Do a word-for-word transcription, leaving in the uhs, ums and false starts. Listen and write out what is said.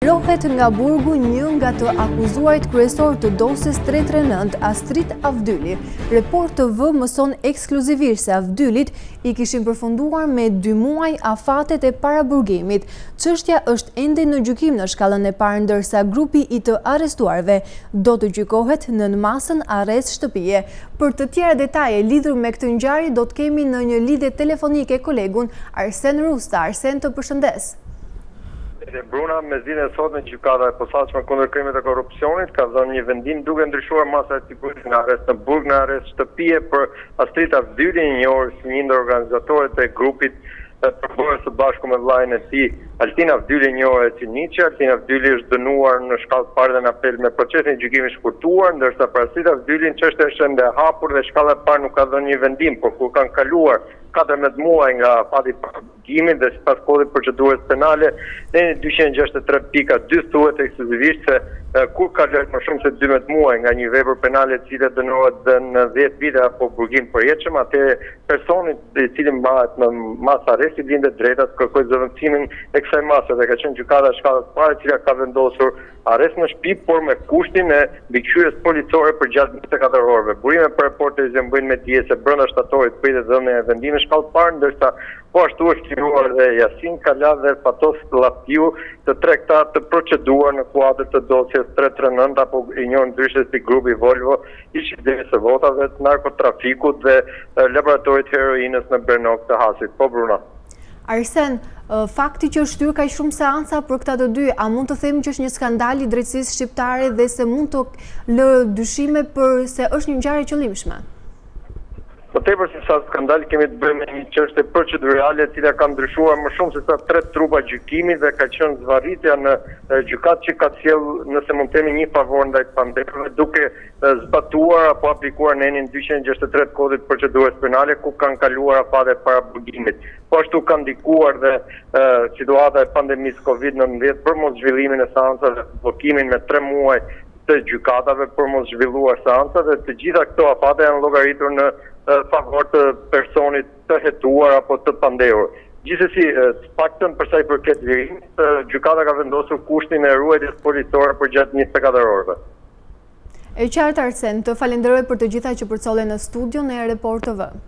Rohet nga burgu një nga të akuzuarit kryesor të dosjes tre tre nënt, Astrit Avdyli. Report T V mëson ekskluzivisht se Avdylit i kishin përfunduar me dy muaj afatet e paraburgimit. Çështja është ende në gjykim në shkallën e parë, ndërsa grupi i të arrestuarve do të gjykohet në masën arrest shtëpie. Për të tjera detaje lidhur me këtë ngjarje do të kemi në një lidhje telefonike kolegun Arsen Rusta. Arsen, të përshëndes. Bruna, me zgjidhjen e sotme gjykata e posaçme kundër krimit të korrupsionit ka dhënë një vendim duke ndryshuar masa e sigurisë nga arrest në burg në arrest shtëpie për Astrit Avdylin, një orë si një ndër organizatorët e grupit përbërës së bashku me vllajën e tij, Altin Avdyli, një orë e Ciniçi. Altin Avdyli është dënuar në shkallë të parë dhe në apel me procesin e gjykimit shkurtuar, ndërsa për Astrit Avdylin çështja është ende e hapur dhe shkalla e parë nuk ka dhënë një vendim, por kur kanë kaluar katërmbëdhjetë muaj nga fati i paraburgimit dhe sipas kodit procedurës penale, në dyqind e gjashtëdhjetë e tre pika dy thuhet ekskluzivisht se kur ka lërë më shumë se dymbëdhjetë muaj nga një vepër penale e cila dënohet dhe në dhjetë vite apo burgim përjetshëm, atëherë personit i cili mbahet në masë arresti vjen drejta të kërkojë zëvendësimin e kësaj mase dhe ka qenë gjykata e shkallës së parë e cila ka vendosur arrest në shtëpi, por me kushtin e mbikëqyrjes policore për gjatë njëzet e katër orëve. Burime për reporterin që bëjnë me dije se brenda shtatorit pritet dhënia e vendimit shkallë parë, ndërsa po ashtu është krijuar dhe Yasin Kala dhe Fatos Llafiu, të tre këta të proceduar në kuadër të dosjes tre tre nënt, apo i njohur ndryshe si grupi Volvo, ishi dhe së votave të narkotrafikut dhe laboratorit heroinës në Bernok të Hasit. Po Bruna. Arsen, fakti që është shtyr kaq shumë seanca për këta të dy, a mund të themi që është një skandal i drejtësisë shqiptare dhe se mund të lë dyshime për se është një ngjarje qëllimshme? Po tepër se sa skandal kemi të bëjmë me një çështje procedurale e cila ka ndryshuar më shumë se sa tre trupa gjykimi dhe ka qenë zvarritja në gjykatë që ka sjell, nëse mund të themi, një favor ndaj pandemëve duke zbatuar apo aplikuar nenin dyqind e gjashtëdhjetë e tre të kodit procedurës penale ku kanë kaluar afatet para burgimit. Po ashtu ka ndikuar dhe uh, situata e pandemisë kovid nëntëmbëdhjetë për mos zhvillimin e seancave, bllokimin me tre muaj të gjykatave për mos zhvilluar seanca dhe të gjitha këto afate janë llogaritur në uh, favor të personit të hetuar apo të pandehur. Gjithsesi, të paktën për sa i përket lirimit, uh, gjykata ka vendosur kushtin e ruajtjes policore për gjatë njëzet e katër orëve. E qartë, Arsen, të falenderoj për të gjitha që përcolle në studion e Report T V.